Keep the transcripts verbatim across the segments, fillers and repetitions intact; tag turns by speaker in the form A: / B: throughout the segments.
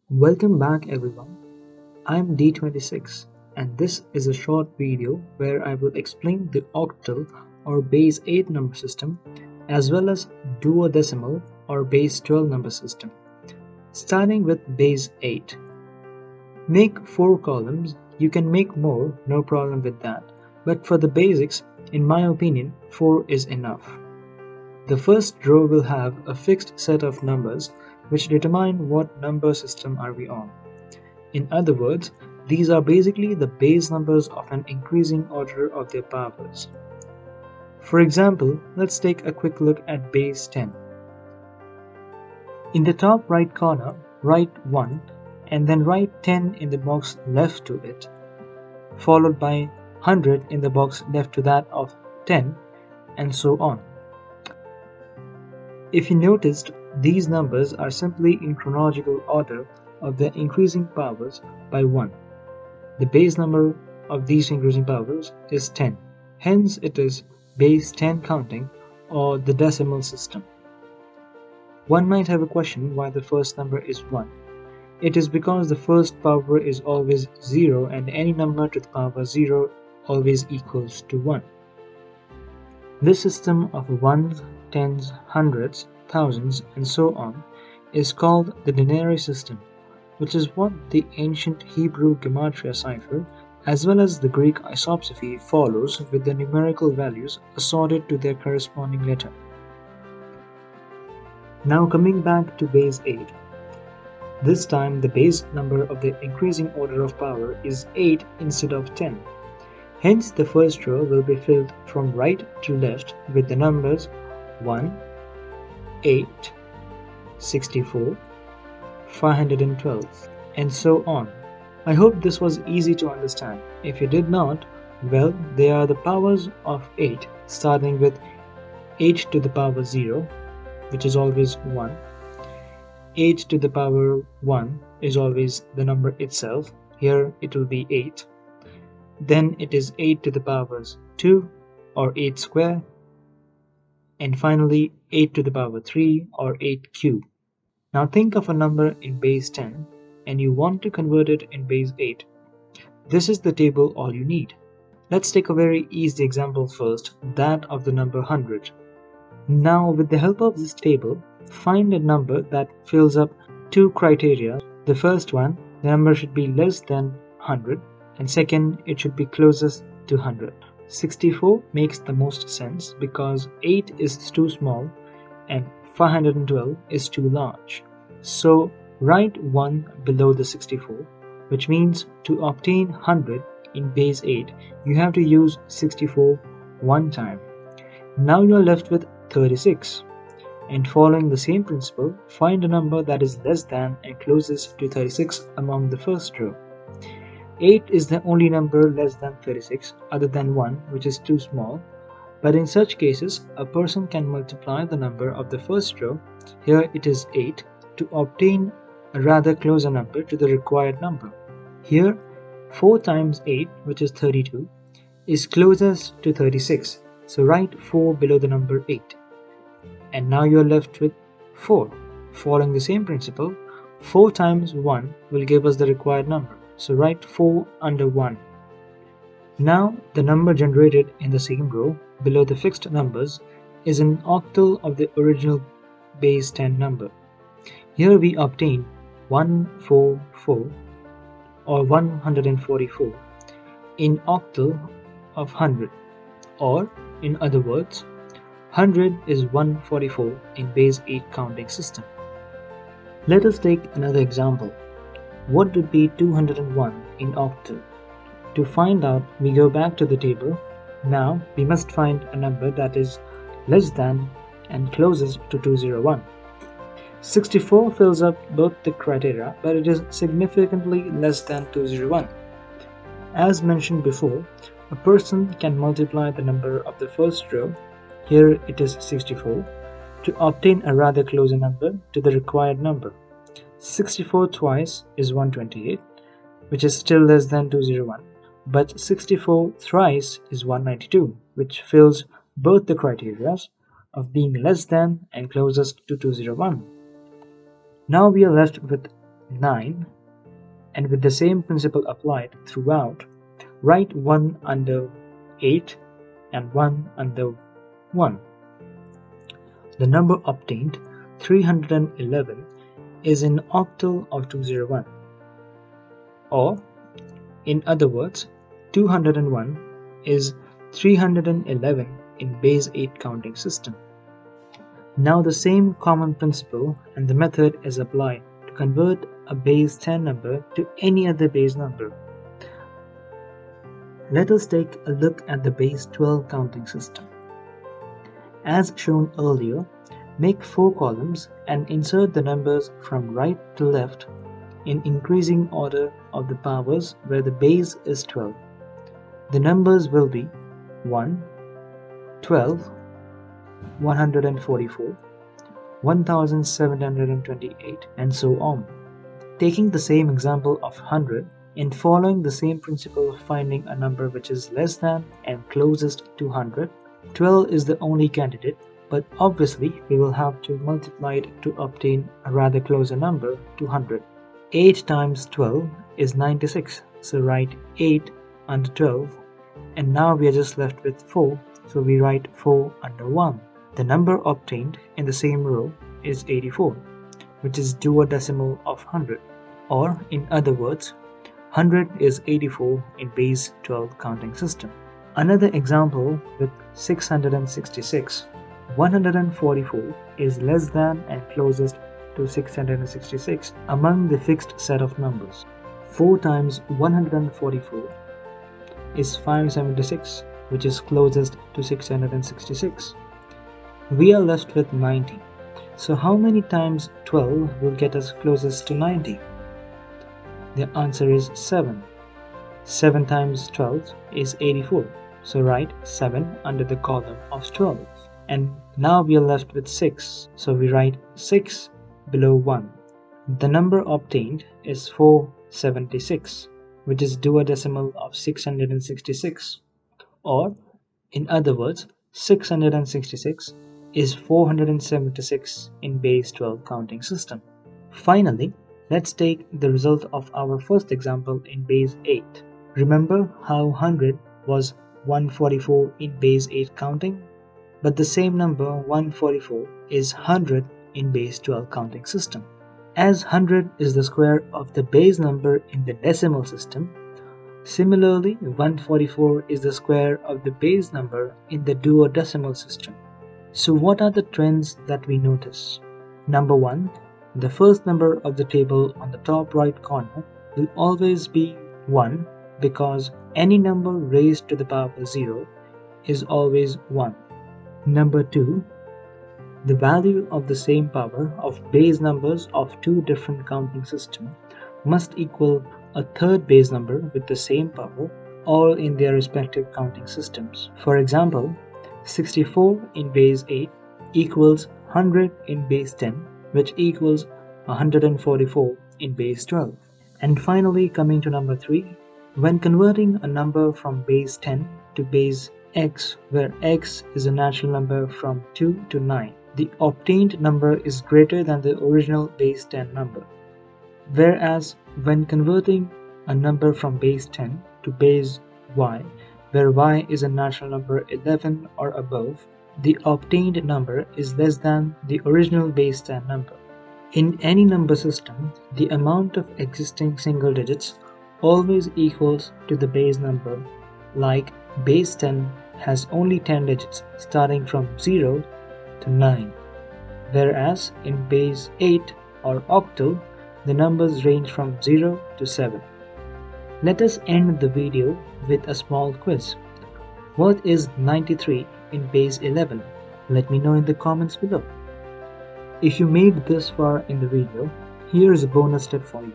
A: Welcome back everyone. I'm D twenty-six and this is a short video where I will explain the octal or base eight number system as well as duodecimal or base twelve number system. Starting with base eight. Make four columns. You can make more, no problem with that. But for the basics, in my opinion, four is enough. The first row will have a fixed set of numbers which determine what number system are we on. In other words, these are basically the base numbers of an increasing order of their powers. For example, let's take a quick look at base ten. In the top right corner, write one and then write ten in the box left to it, followed by one hundred in the box left to that of ten, and so on. If you noticed, these numbers are simply in chronological order of their increasing powers by one. The base number of these increasing powers is ten. Hence it is base ten counting or the decimal system. One might have a question why the first number is one. It is because the first power is always zero and any number to the power zero always equals to one. This system of ones, tens, hundreds, thousands, and so on is called the denary system, which is what the ancient Hebrew Gematria cipher as well as the Greek isopsephy follows with the numerical values assorted to their corresponding letter. Now coming back to base eight. This time the base number of the increasing order of power is eight instead of ten. Hence the first row will be filled from right to left with the numbers one, eight, sixty-four, five hundred twelve, and so on. I hope this was easy to understand. If you did not, well, they are the powers of eight, starting with eight to the power zero, which is always one. eight to the power one is always the number itself. Here it will be eight. Then it is eight to the powers two or eight square, and finally eight to the power three or eight cube. Now think of a number in base ten and you want to convert it in base eight. This is the table all you need. Let's take a very easy example first, that of the number one hundred. Now with the help of this table, find a number that fills up two criteria. The first one, the number should be less than one hundred, and second, it should be closest to one hundred. sixty-four makes the most sense because eight is too small and five hundred twelve is too large. So write one below the sixty-four, which means to obtain one hundred in base eight, you have to use sixty-four one time. Now you are left with thirty-six. And following the same principle, find a number that is less than and closest to thirty-six among the first row. eight is the only number less than thirty-six other than one, which is too small. But in such cases, a person can multiply the number of the first row, here it is eight, to obtain a rather closer number to the required number. Here, four times eight, which is thirty-two, is closest to thirty-six, so write four below the number eight. And now you are left with four. Following the same principle, four times one will give us the required number, so write four under one. Now the number generated in the same row below the fixed numbers is an octal of the original base ten number. Here we obtain one hundred forty-four or one hundred forty-four in octal of one hundred, or in other words, one hundred is one hundred forty-four in base eight counting system. Let us take another example. What would be two hundred one in octal? To find out, we go back to the table. Now we must find a number that is less than and closest to two hundred one. sixty-four fills up both the criteria, but it is significantly less than two hundred one. As mentioned before, a person can multiply the number of the first row, here it is sixty-four, to obtain a rather closer number to the required number. sixty-four twice is one hundred twenty-eight, which is still less than two hundred one, but sixty-four thrice is one hundred ninety-two, which fills both the criteria of being less than and closest to two hundred one. Now we are left with nine, and with the same principle applied throughout, write one under eight and one under one. The number obtained, three hundred eleven, is an octal of two hundred one. Or, in other words, two hundred one is three hundred eleven in base eight counting system. Now the same common principle and the method is applied to convert a base ten number to any other base number. Let us take a look at the base twelve counting system. As shown earlier, make four columns and insert the numbers from right to left in increasing order of the powers where the base is twelve. The numbers will be one, twelve, one hundred forty-four, one thousand seven hundred twenty-eight, and so on. Taking the same example of one hundred and following the same principle of finding a number which is less than and closest to one hundred, twelve is the only candidate, but obviously we will have to multiply it to obtain a rather closer number to one hundred. eight times twelve is ninety-six, so write eight under twelve, and now we are just left with four, so we write four under one. The number obtained in the same row is eighty-four, which is duodecimal of one hundred, or in other words, one hundred is eighty-four in base twelve counting system. Another example with six hundred sixty-six. one hundred forty-four is less than and closest to six hundred sixty-six among the fixed set of numbers. four times one hundred forty-four is five hundred seventy-six, which is closest to six hundred sixty-six. We are left with ninety. So how many times twelve will get us closest to ninety? The answer is seven. seven times twelve is eighty-four. So write seven under the column of twelve. And now we are left with six. So we write six below one. The number obtained is four hundred seventy-six, which is duodecimal of six hundred sixty-six. Or, in other words, six hundred sixty-six is four hundred seventy-six in base twelve counting system. Finally, let's take the result of our first example in base eight. Remember how one hundred was one hundred forty-four in base eight counting? But the same number one hundred forty-four is one hundred in base twelve counting system. As one hundred is the square of the base number in the decimal system, similarly one hundred forty-four is the square of the base number in the duodecimal system. So what are the trends that we notice? Number one, the first number of the table on the top right corner will always be one because any number raised to the power zero is always one. Number two, the value of the same power of base numbers of two different counting systems must equal a third base number with the same power, all in their respective counting systems. For example, sixty-four in base eight equals one hundred in base ten, which equals one hundred forty-four in base twelve. And finally, coming to number three, when converting a number from base ten to base x, where x is a natural number from two to nine, the obtained number is greater than the original base ten number. Whereas when converting a number from base ten to base y, where y is a natural number eleven or above, the obtained number is less than the original base ten number. In any number system, the amount of existing single digits always equals to the base number, like base ten has only ten digits starting from zero to nine, whereas in base eight or octal, the numbers range from zero to seven. Let us end the video with a small quiz. What is ninety-three in base eleven? Let me know in the comments below. If you made this far in the video, here is a bonus tip for you.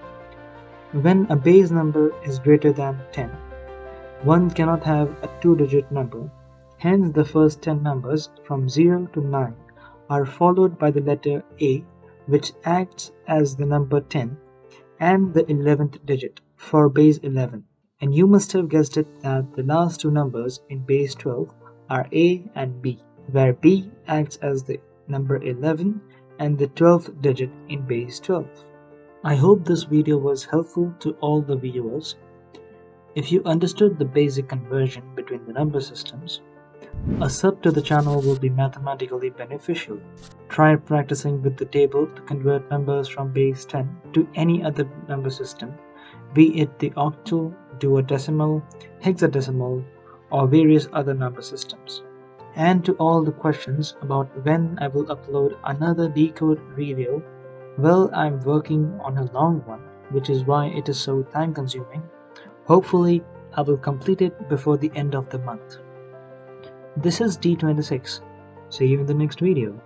A: When a base number is greater than ten, one cannot have a two-digit number. Hence, the first ten numbers from zero to nine are followed by the letter A, which acts as the number ten, and the eleventh digit for base eleven. And you must have guessed it that the last two numbers in base twelve are A and B, where B acts as the number eleven and the twelfth digit in base twelve. I hope this video was helpful to all the viewers. If you understood the basic conversion between the number systems, a sub to the channel will be mathematically beneficial. Try practicing with the table to convert numbers from base ten to any other number system, be it the octal, duodecimal, hexadecimal, or various other number systems. And to all the questions about when I will upload another decode video, well, I'm working on a long one, which is why it is so time consuming. Hopefully, I will complete it before the end of the month. This is D twenty-six. See you in the next video.